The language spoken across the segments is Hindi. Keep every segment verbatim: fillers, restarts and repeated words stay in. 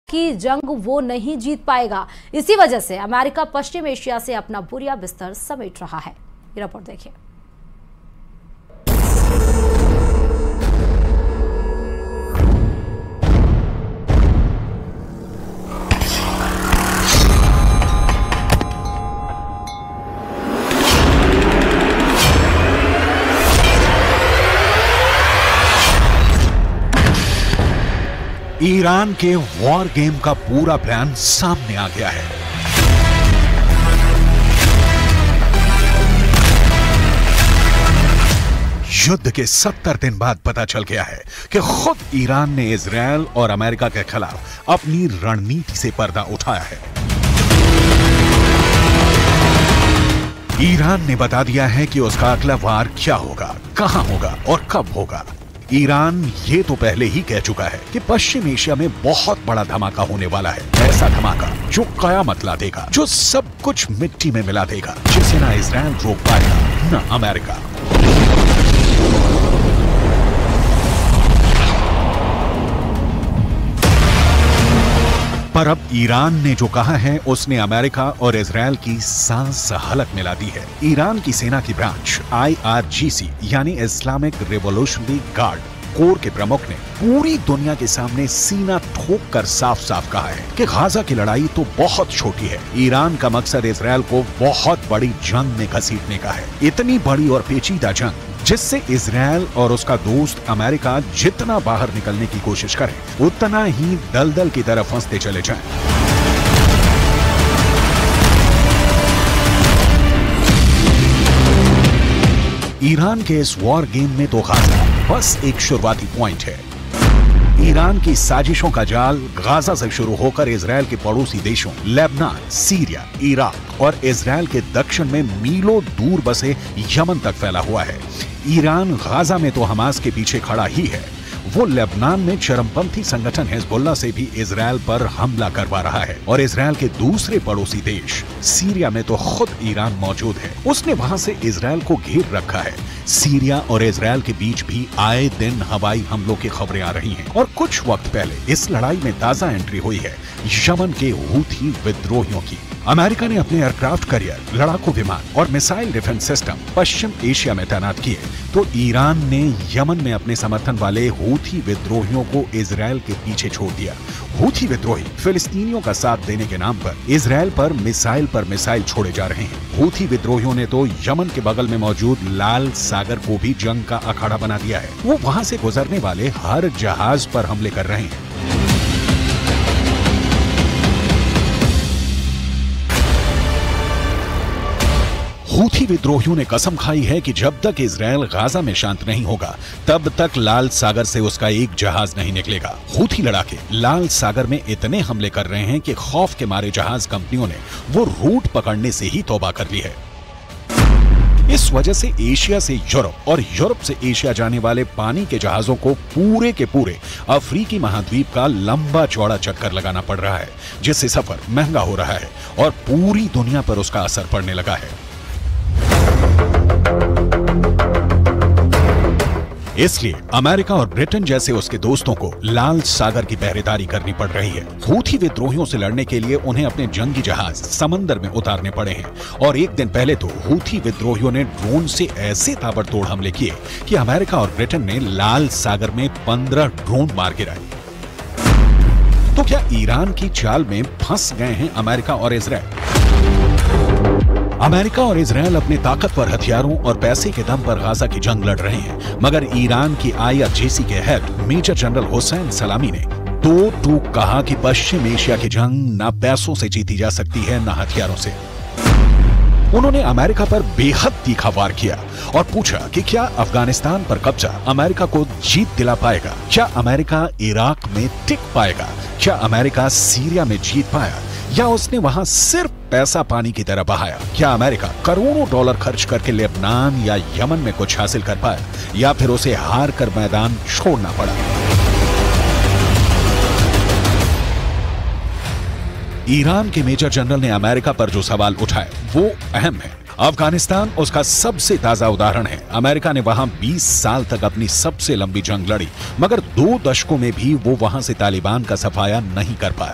की जंग वो नहीं जीत पाएगा। इसी वजह से अमेरिका पश्चिम एशिया से अपना बोरिया बिस्तर समेट रहा है। ये रिपोर्ट देखिए। ईरान के वॉर गेम का पूरा प्लान सामने आ गया है। युद्ध के सत्तर दिन बाद पता चल गया है कि खुद ईरान ने इजरायल और अमेरिका के खिलाफ अपनी रणनीति से पर्दा उठाया है। ईरान ने बता दिया है कि उसका अगला वार क्या होगा, कहां होगा और कब होगा। ईरान ये तो पहले ही कह चुका है कि पश्चिम एशिया में बहुत बड़ा धमाका होने वाला है। ऐसा धमाका जो कयामत ला देगा, जो सब कुछ मिट्टी में मिला देगा, जिसे ना इजरायल रोक पाएगा ना अमेरिका। पर अब ईरान ने जो कहा है उसने अमेरिका और इजरायल की सांस हलक मिला दी है। ईरान की सेना की ब्रांच आई आर जी सी यानी इस्लामिक रिवॉल्यूशनरी गार्ड कोर के प्रमुख ने पूरी दुनिया के सामने सीना ठोक कर साफ साफ कहा है कि गाजा की लड़ाई तो बहुत छोटी है। ईरान का मकसद इजरायल को बहुत बड़ी जंग में घसीटने का है। इतनी बड़ी और पेचीदा जंग जिससे इजरायल और उसका दोस्त अमेरिका जितना बाहर निकलने की कोशिश करें उतना ही दलदल की तरफ फंसते चले जाएं। ईरान के इस वॉर गेम में तो गाजा बस एक शुरुआती पॉइंट है। ईरान की साजिशों का जाल गाजा से शुरू होकर इजरायल के पड़ोसी देशों लेबनान, सीरिया, इराक और इजरायल के दक्षिण में मीलों दूर बसे यमन तक फैला हुआ है। ईरान गाजा में तो हमास के पीछे खड़ा ही है, वो लेबनान में चरमपंथी संगठन हिजबुल्लाह से भी इजरायल पर हमला करवा रहा है। और इजरायल के दूसरे पड़ोसी देश सीरिया में तो खुद ईरान मौजूद है, उसने वहां से इजरायल को घेर रखा है। सीरिया और इजरायल के बीच भी आए दिन हवाई हमलों की खबरें आ रही हैं। और कुछ वक्त पहले इस लड़ाई में ताजा एंट्री हुई है यमन के हूथी विद्रोहियों की। अमेरिका ने अपने एयरक्राफ्ट कैरियर, लड़ाकू विमान और मिसाइल डिफेंस सिस्टम पश्चिम एशिया में तैनात किए, तो ईरान ने यमन में अपने समर्थन वाले हूथी विद्रोहियों को इजरायल के पीछे छोड़ दिया। हूथी विद्रोही फिलिस्तीनियों का साथ देने के नाम पर इजरायल पर मिसाइल पर मिसाइल छोड़े जा रहे हैं। हूथी विद्रोहियों ने तो यमन के बगल में मौजूद लाल सागर को भी जंग का अखाड़ा बना दिया है। वो वहां से गुजरने वाले हर जहाज पर हमले कर रहे हैं। हूथी विद्रोहियों ने कसम खाई है कि जब तक इजरायल गाजा में शांत नहीं होगा तब तक लाल सागर से उसका एक जहाज नहीं निकलेगा। हूथी लड़ाके लाल सागर में इतने हमले कर रहे हैं कि खौफ के मारे जहाज कंपनियों ने वो रूट पकड़ने से ही तौबा कर ली है। इस वजह से एशिया से यूरोप और यूरोप से एशिया जाने वाले पानी के जहाजों को पूरे के पूरे अफ्रीकी महाद्वीप का लंबा चौड़ा चक्कर लगाना पड़ रहा है, जिससे सफर महंगा हो रहा है और पूरी दुनिया पर उसका असर पड़ने लगा है। इसलिए अमेरिका और ब्रिटेन जैसे उसके दोस्तों को लाल सागर की पहरेदारी करनी पड़ रही है। हूथी विद्रोहियों से लड़ने के लिए उन्हें अपने जंगी जहाज समंदर में उतारने पड़े हैं। और एक दिन पहले तो हूथी विद्रोहियों ने ड्रोन से ऐसे ताबड़तोड़ हमले किए कि अमेरिका और ब्रिटेन ने लाल सागर में पंद्रह ड्रोन मार गिराए। तो क्या ईरान की चाल में फंस गए हैं अमेरिका और इजरायल? अमेरिका और इजरायल अपने ताकतवर हथियारों और पैसे के दम पर गाजा की जंग लड़ रहे हैं, मगर ईरान की आई आर जी सी के हेड मेजर जनरल हुसैन सलामी ने दो टूक कहा कि पश्चिम एशिया की जंग ना पैसों से जीती जा सकती है ना हथियारों से। उन्होंने अमेरिका पर बेहद तीखा वार किया और पूछा कि क्या अफगानिस्तान पर कब्जा अमेरिका को जीत दिला पाएगा? क्या अमेरिका इराक में टिक पाएगा? क्या अमेरिका सीरिया में जीत पाया, या उसने वहां सिर्फ पैसा पानी की तरह बहाया? क्या अमेरिका करोड़ों डॉलर खर्च करके लेबनान या यमन में कुछ हासिल कर पाया, या फिर उसे हार कर मैदान छोड़ना पड़ा? ईरान के मेजर जनरल ने अमेरिका पर जो सवाल उठाए वो अहम है। अफगानिस्तान उसका सबसे ताजा उदाहरण है। अमेरिका ने वहां बीस साल तक अपनी सबसे लंबी जंग लड़ी, मगर दो दशकों में भी वो वहां से तालिबान का सफाया नहीं कर पाया।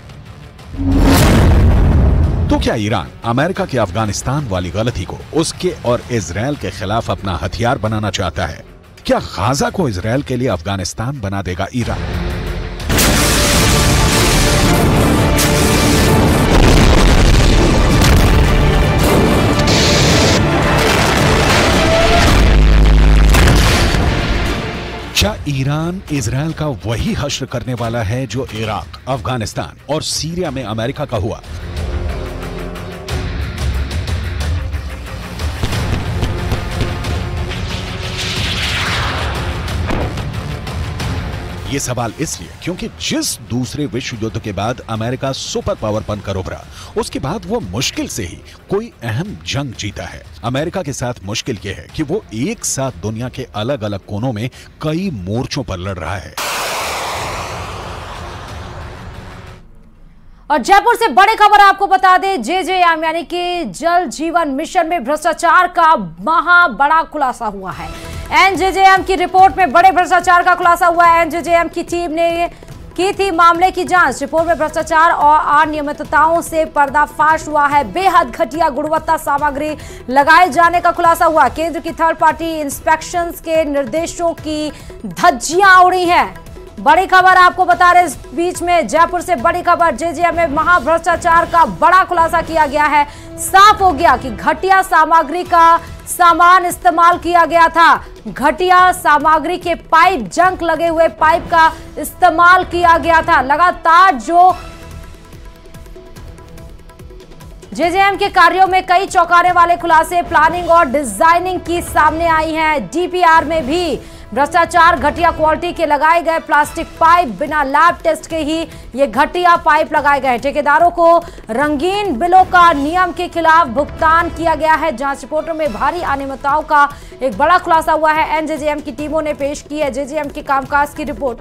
तो क्या ईरान अमेरिका की अफगानिस्तान वाली गलती को उसके और इजराइल के खिलाफ अपना हथियार बनाना चाहता है? क्या गाजा को इजराइल के लिए अफगानिस्तान बना देगा ईरान? क्या ईरान इजराइल का वही हश्र करने वाला है जो इराक, अफगानिस्तान और सीरिया में अमेरिका का हुआ? ये सवाल इसलिए क्योंकि जिस दूसरे विश्व युद्ध के बाद अमेरिका सुपर पावर बनकर उभरा, उसके बाद वो मुश्किल से ही कोई अहम जंग जीता है। अमेरिका के साथ मुश्किल यह है कि वो एक साथ दुनिया के अलग अलग कोनों में कई मोर्चों पर लड़ रहा है। और जयपुर से बड़ी खबर आपको बता दें, जेजेएम यानी कि जल जीवन मिशन में भ्रष्टाचार का महा बड़ा खुलासा हुआ है। एनजेजेएम की रिपोर्ट में बड़े भ्रष्टाचार का खुलासा हुआ है। एनजेजेएम की टीम ने की थी मामले की जांच। रिपोर्ट में भ्रष्टाचार और अनियमितताओं से पर्दाफाश हुआ है। बेहद घटिया गुणवत्ता सामग्री लगाए जाने का खुलासा हुआ। केंद्र की थर्ड पार्टी इंस्पेक्शंस के निर्देशों की धज्जियां उड़ी हैं। बड़ी खबर आपको बता रहे, इस बीच में जयपुर से बड़ी खबर, जेजेएम में महाभ्रष्टाचार का बड़ा खुलासा किया गया है। साफ हो गया कि घटिया सामग्री का सामान इस्तेमाल किया गया था। घटिया सामग्री के पाइप, जंक लगे हुए पाइप का इस्तेमाल किया गया था। लगातार जो जेजेएम के कार्यों में कई चौंकाने वाले खुलासे, प्लानिंग और डिजाइनिंग की सामने आई हैं। डीपीआर में भी भ्रष्टाचार, घटिया क्वालिटी के लगाए गए प्लास्टिक पाइप, बिना लैब टेस्ट के ही ये घटिया पाइप लगाए गए। ठेकेदारों को रंगीन बिलों का नियम के खिलाफ भुगतान किया गया है। जांच रिपोर्टों में भारी अनियमितताओं का एक बड़ा खुलासा हुआ है। एनजेजेएम की टीमों ने पेश की है जेजेएम के कामकाज की रिपोर्ट।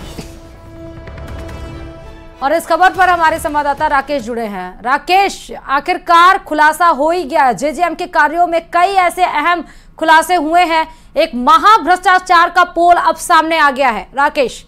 और इस खबर पर हमारे संवाददाता राकेश जुड़े हैं। राकेश, आखिरकार खुलासा हो ही गया। जेजेएम के कार्यों में कई ऐसे अहम खुलासे हुए हैं। एक महाभ्रष्टाचार का पोल अब सामने आ गया है। राकेश,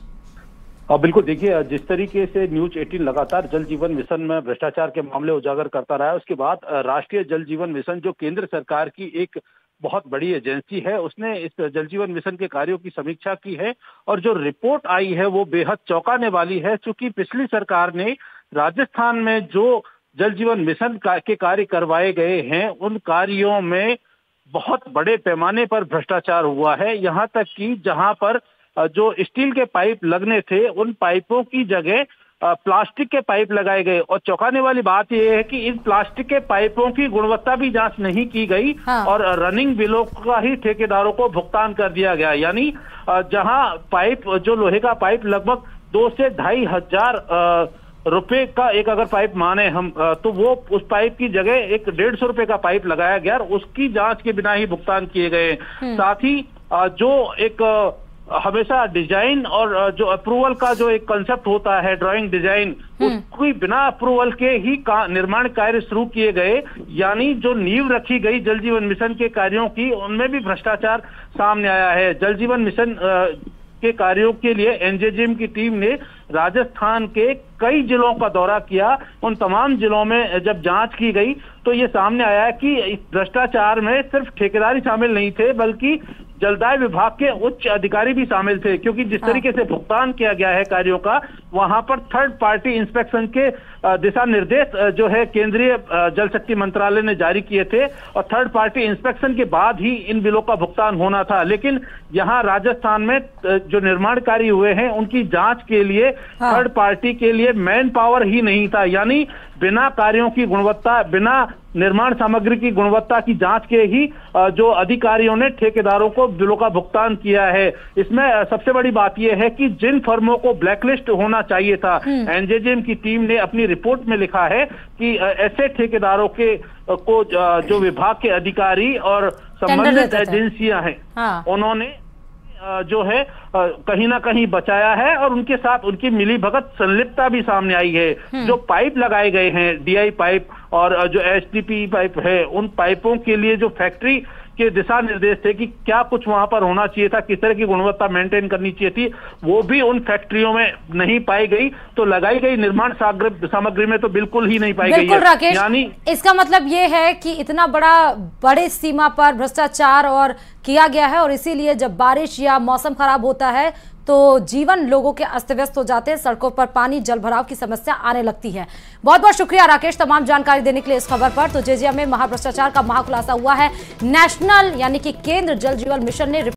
हाँ बिल्कुल, देखिए जिस तरीके से न्यूज अठारह लगातार जल जीवन मिशन में भ्रष्टाचार के मामले उजागर करता रहा है, उसके बाद राष्ट्रीय जल जीवन मिशन जो केंद्र सरकार की एक बहुत बड़ी एजेंसी है, उसने इस जल जीवन मिशन के कार्यों की समीक्षा की है और जो रिपोर्ट आई है वो बेहद चौंकाने वाली है। चूंकि पिछली सरकार ने राजस्थान में जो जल जीवन मिशन के कार्य करवाए गए हैं, उन कार्यों में बहुत बड़े पैमाने पर भ्रष्टाचार हुआ है। यहाँ तक कि जहाँ पर जो स्टील के पाइप लगने थे, उन पाइपों की जगह प्लास्टिक के पाइप लगाए गए। और चौंकाने वाली बात यह है कि इन प्लास्टिक के पाइपों की गुणवत्ता भी जांच नहीं की गई। हाँ। और रनिंग बिलों का ही ठेकेदारों को भुगतान कर दिया गया। यानी जहां पाइप, जो लोहे का पाइप लगभग दो से ढाई हजार रुपए का एक अगर पाइप माने हम, तो वो उस पाइप की जगह एक डेढ़ सौ रुपए का पाइप लगाया गया और उसकी जांच के बिना ही भुगतान किए गए। साथ ही जो एक हमेशा डिजाइन और जो अप्रूवल का जो एक कंसेप्ट होता है, ड्राइंग डिजाइन, उसकी बिना अप्रूवल के ही का निर्माण कार्य शुरू किए गए। यानी जो नींव रखी गई जल जीवन मिशन के कार्यों की, उनमें भी भ्रष्टाचार सामने आया है। जल जीवन मिशन के कार्यों के लिए एनजेजेएम की टीम ने राजस्थान के कई जिलों का दौरा किया। उन तमाम जिलों में जब जांच की गई तो ये सामने आया कि इस भ्रष्टाचार में सिर्फ ठेकेदारी शामिल नहीं थे, बल्कि जलदाय विभाग के उच्च अधिकारी भी शामिल थे। क्योंकि जिस तरीके से भुगतान किया गया है कार्यों का, वहां पर थर्ड पार्टी इंस्पेक्शन के दिशा निर्देश जो है केंद्रीय जल शक्ति मंत्रालय ने जारी किए थे और थर्ड पार्टी इंस्पेक्शन के बाद ही इन बिलों का भुगतान होना था। लेकिन यहाँ राजस्थान में जो निर्माण कार्य हुए हैं, उनकी जांच के लिए हाँ। थर्ड पार्टी के लिए मैन पावर ही नहीं था। यानी बिना कार्यों की गुणवत्ता, बिना निर्माण सामग्री की गुणवत्ता की जांच के ही जो अधिकारियों ने ठेकेदारों को बिलों का भुगतान किया है। इसमें सबसे बड़ी बात यह है कि जिन फर्मों को ब्लैकलिस्ट होना चाहिए था, एनजेजेएम की टीम ने अपनी रिपोर्ट में लिखा है कि ऐसे ठेकेदारों के को जो विभाग के अधिकारी और संबंधित एजेंसियां हैं, हाँ। उन्होंने जो है कहीं ना कहीं बचाया है और उनके साथ उनकी मिलीभगत संलिप्तता भी सामने आई है। जो पाइप लगाए गए हैं, डीआई पाइप और जो एचडीपी पाइप है, उन पाइपों के लिए जो फैक्ट्री के दिशा निर्देश थे कि क्या कुछ वहां पर होना चाहिए था, किस तरह की गुणवत्ता मेंटेन करनी चाहिए थी, वो भी उन फैक्ट्रियों में नहीं पाई गई। तो लगाई गई निर्माण सामग्री में तो बिल्कुल ही नहीं पाई गई है। राकेश, यानी इसका मतलब ये है कि इतना बड़ा बड़े सीमा पर भ्रष्टाचार और किया गया है और इसीलिए जब बारिश या मौसम खराब होता है तो जीवन लोगों के अस्त व्यस्त हो जाते हैं, सड़कों पर पानी जल भराव की समस्या आने लगती है। बहुत बहुत शुक्रिया राकेश तमाम जानकारी देने के लिए इस खबर पर। तो जेजेएम में महाभ्रष्टाचार का महाखुलासा हुआ है। नेशनल यानी कि केंद्र जल जीवन मिशन ने